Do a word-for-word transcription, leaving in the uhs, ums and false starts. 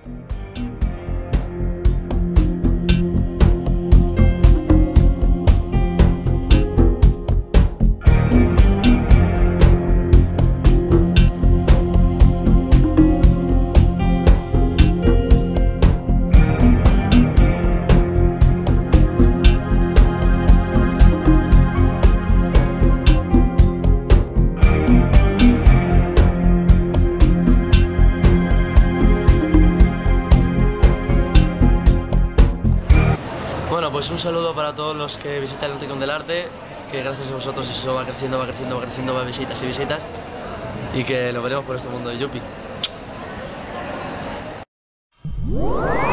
Bueno, pues un saludo para todos los que visitan el Rincón del Arte, que gracias a vosotros eso va creciendo, va creciendo, va creciendo, va visitas y visitas, y que lo veremos por este mundo de Yupi.